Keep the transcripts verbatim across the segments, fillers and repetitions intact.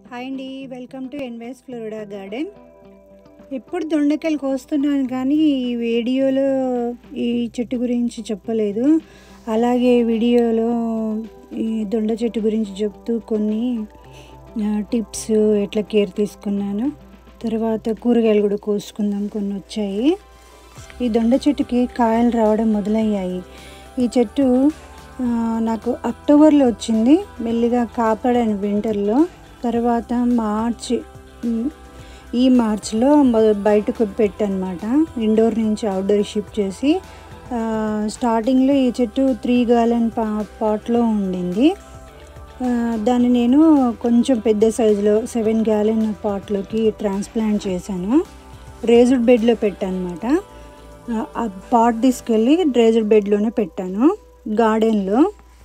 Hi అండి, welcome to NYS Florida garden. ఎప్పుడు దొండకాయలు కోస్తున్నాను కానీ ఈ వీడియోలో ఈ చెట్టు గురించి చెప్పలేదు. అలాగే వీడియోలో ఈ దొండ చెట్టు గురించి చెప్తూ కొన్ని టిప్స్ ఎట్లా కేర్ తీసుకున్నాను, తర్వాత కూరగాయలు కూడా కోసుకుందాం కొన్ని వచ్చాయి. ఈ దొండ చెట్టుకి కాయలు రావడం మొదలయ్యాయి. ఈ చెట్టు నాకు అక్టోబర్లో వచ్చింది, మెల్లిగా కాపాడాను వింటర్లో. తర్వాత మార్చి ఈ మార్చిలో బయటకు పెట్టనమాట, ఇండోర్ నుంచి అవుట్డోర్ షిఫ్ట్ చేసి. స్టార్టింగ్లో ఈ చెట్టు త్రీ గ్యాలన్ పా పాట్లో ఉండింది. దాన్ని నేను కొంచెం పెద్ద సైజులో సెవెన్ గ్యాలన్ పాట్లోకి ట్రాన్స్ప్లాంట్ చేశాను. రేజ్డ్ బెడ్లో పెట్టానమాట. ఆ పాట్ తీసుకెళ్ళి రేజ్డ్ బెడ్లోనే పెట్టాను గార్డెన్లో.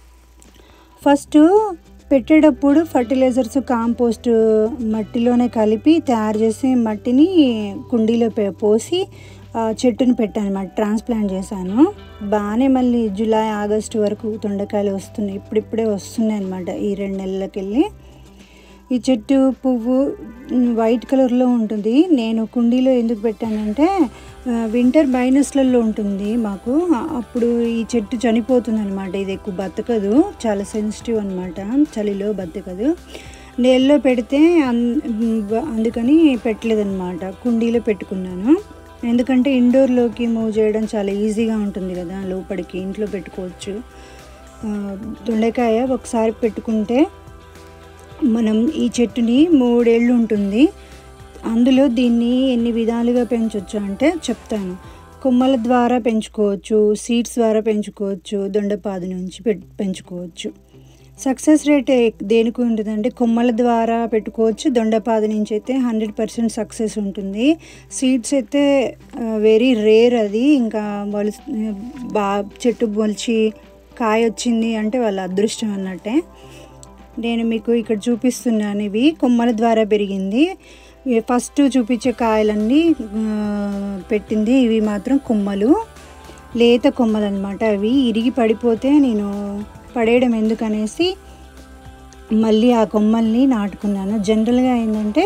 ఫస్ట్ పెట్టేటప్పుడు ఫర్టిలైజర్స్, కాంపోస్ట్ మట్టిలోనే కలిపి తయారు చేసి మట్టిని కుండీలో పోసి చెట్టుని పెట్టాను అన్నమాట. ట్రాన్స్ప్లాంట్ చేశాను. బాగానే మళ్ళీ జూలై ఆగస్టు వరకు దొండకాయలు వస్తున్నాయి. ఇప్పుడిప్పుడే వస్తున్నాయి అన్నమాట ఈ రెండు నెలలకి వెళ్ళి. ఈ చెట్టు పువ్వు వైట్ కలర్లో ఉంటుంది. నేను కుండీలో ఎందుకు పెట్టానంటే వింటర్ మైనస్లలో ఉంటుంది మాకు, అప్పుడు ఈ చెట్టు చనిపోతుంది అనమాట. ఇది ఎక్కువ బతకదు, చాలా సెన్సిటివ్ అనమాట, చలిలో బతకదు. నీళ్ళలో పెడితే అందుకని పెట్టలేదన్నమాట, కుండీలో పెట్టుకున్నాను. ఎందుకంటే ఇండోర్లోకి మూవ్ చేయడం చాలా ఈజీగా ఉంటుంది కదా, లోపలికి ఇంట్లో పెట్టుకోవచ్చు. దొండకాయ ఒకసారి పెట్టుకుంటే మనం ఈ చెట్టుని మూడేళ్ళు ఉంటుంది. అందులో దీన్ని ఎన్ని విధాలుగా పెంచవచ్చు అంటే చెప్తాను. కొమ్మల ద్వారా పెంచుకోవచ్చు, సీడ్స్ ద్వారా పెంచుకోవచ్చు, దొండపాదు నుంచి పెంచుకోవచ్చు. సక్సెస్ రేట్ దేనికి ఉంటుందంటే కొమ్మల ద్వారా పెట్టుకోవచ్చు, దొండపాదు నుంచి అయితే హండ్రెడ్ పర్సెంట్ సక్సెస్ ఉంటుంది. సీడ్స్ అయితే వెరీ రేర్. అది ఇంకా మొలి బా చెట్టు మొలిచి కాయ వచ్చింది అంటే వాళ్ళ అదృష్టం అన్నట్టే. నేను మీకు ఇక్కడ చూపిస్తున్నాను, ఇవి కొమ్మల ద్వారా పెరిగింది. ఫస్ట్ చూపించే కాయలన్నీ పెట్టింది, ఇవి మాత్రం కొమ్మలు, లేత కొమ్మలు అన్నమాట. అవి ఇరిగి పడిపోతే నేను పడేయడం ఎందుకనేసి మళ్ళీ ఆ కొమ్మల్ని నాటుకున్నాను. జనరల్గా ఏంటంటే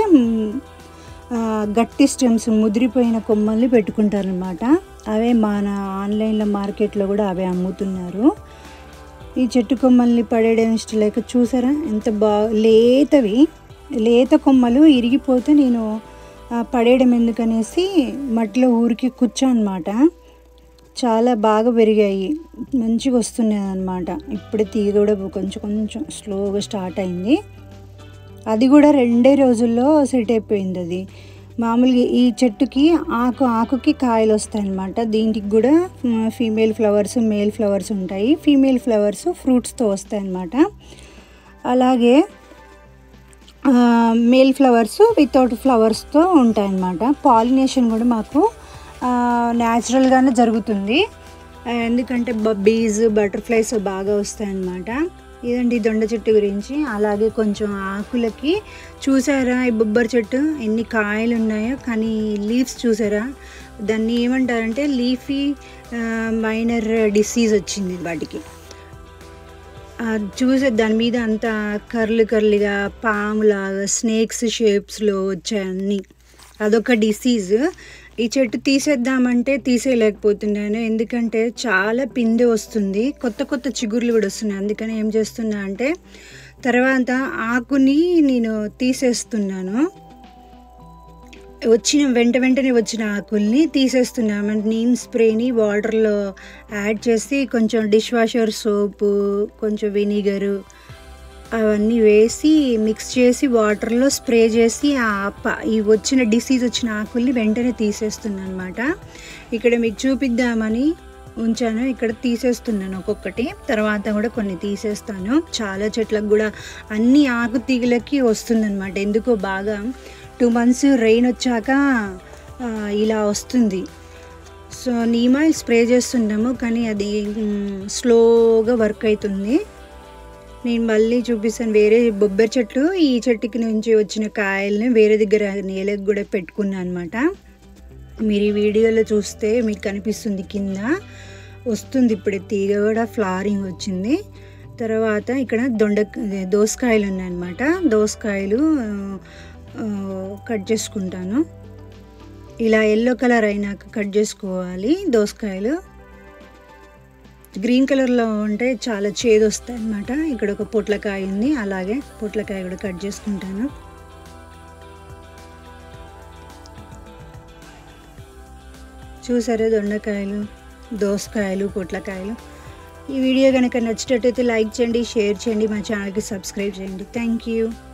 గట్టి స్టెమ్స్, ముదిరిపోయిన కొమ్మల్ని పెట్టుకుంటారనమాట. అవే మన ఆన్లైన్లో మార్కెట్లో కూడా అవే అమ్ముతున్నారు. ఈ చెట్టు కొమ్మల్ని పడేయడం ఇష్టం లేక చూసారా ఎంత బాగా లేతవి, లేత కొమ్మలు ఇరిగిపోతే నేను పడేయడం ఎందుకనేసి మట్టిలో ఊరికి కూర్చో అనమాట. చాలా బాగా పెరిగాయి, మంచిగా వస్తున్నాయి అన్నమాట. ఇప్పుడు తీగ కూడా కొంచెం కొంచెం స్లోగా స్టార్ట్ అయింది. అది కూడా రెండే రోజుల్లో సెట్ అయిపోయింది. అది మామూలుగా ఈ చెట్టుకి ఆకు ఆకుకి కాయలు వస్తాయి అన్నమాట. దీనికి కూడా ఫీమేల్ ఫ్లవర్స్, మేల్ ఫ్లవర్స్ ఉంటాయి. ఫీమేల్ ఫ్లవర్స్ ఫ్రూట్స్తో వస్తాయి అన్నమాట. అలాగే మేల్ ఫ్లవర్స్ వితౌట్ ఫ్లవర్స్తో ఉంటాయి అన్నమాట. పాలినేషన్ కూడా మాకు న్యాచురల్గానే జరుగుతుంది, ఎందుకంటే బీస్, బటర్ఫ్లైస్ బాగా వస్తాయి అన్నమాట. ఇదండి దొండ చెట్టు గురించి. అలాగే కొంచెం ఆకులకి చూసారా, ఈ బొబ్బరి చెట్టు ఎన్ని కాయలు ఉన్నాయో, కానీ లీవ్స్ చూసారా, దాన్ని ఏమంటారంటే లీఫీ మైనర్ డిసీజ్ వచ్చింది వాటికి. చూసే దాని మీద అంతా కర్లు కర్లుగా పాములాగా స్నేక్స్ షేప్స్లో వచ్చాయి అన్నీ. అదొక డిసీజ్. ఈ చెట్టు తీసేద్దామంటే తీసేయలేకపోతున్నాను, ఎందుకంటే చాలా పిందె వస్తుంది, కొత్త కొత్త చిగుర్లు కూడా వస్తున్నాయి. అందుకని ఏం చేస్తున్నా అంటే తర్వాత ఆకుని నేను తీసేస్తున్నాను. వచ్చిన వెంట వెంటనే వచ్చిన ఆకుల్ని తీసేస్తున్నాము. నీమ్ స్ప్రేని వాటర్లో యాడ్ చేసి కొంచెం డిష్ వాషర్ సోపు, కొంచెం వెనిగరు అవన్నీ వేసి మిక్స్ చేసి వాటర్లో స్ప్రే చేసి ఆ ఈ వచ్చిన డిసీజ్ వచ్చిన ఆకుల్ని వెంటనే తీసేస్తున్నాను అనమాట. ఇక్కడ మీకు చూపిద్దామని ఉంచాను, ఇక్కడ తీసేస్తున్నాను ఒక్కొక్కటి, తర్వాత కూడా కొన్ని తీసేస్తాను. చాలా చెట్లకు కూడా అన్ని ఆకు తీగలకి వస్తుందన్నమాట. ఎందుకో బాగా టూ మంత్స్ రెయిన్ వచ్చాక ఇలా వస్తుంది. సో నీమ్ ఆయిల్ స్ప్రే చేస్తున్నాము, కానీ అది స్లోగా వర్క్ అవుతుంది. నేను మళ్ళీ చూపిస్తాను. వేరే బొబ్బరి చెట్లు, ఈ చెట్టుకి నుంచి వచ్చిన కాయల్ని వేరే దగ్గర నేలకు కూడా పెట్టుకున్నాను అనమాట. మీరు ఈ వీడియోలో చూస్తే మీకు కనిపిస్తుంది, కింద వస్తుంది. ఇప్పుడు తీగ కూడా ఫ్లవరింగ్ వచ్చింది. తర్వాత ఇక్కడ దొండ దోసకాయలు ఉన్నాయన్నమాట. దోసకాయలు కట్ చేసుకుంటాను. ఇలా ఎల్లో కలర్ అయినాక కట్ చేసుకోవాలి. దోసకాయలు గ్రీన్ కలర్లో ఉంటే చాలా చేదు వస్తాయి అన్నమాట. ఇక్కడ ఒక పొట్లకాయ ఉంది, అలాగే పొట్లకాయ కూడా కట్ చేసుకుంటాను. చూసారా దొండకాయలు, దోసకాయలు, పొట్లకాయలు. ఈ వీడియో కనుక నచ్చినట్టయితే లైక్ చేయండి, షేర్ చేయండి, మా ఛానల్కి సబ్స్క్రైబ్ చేయండి. Thank you.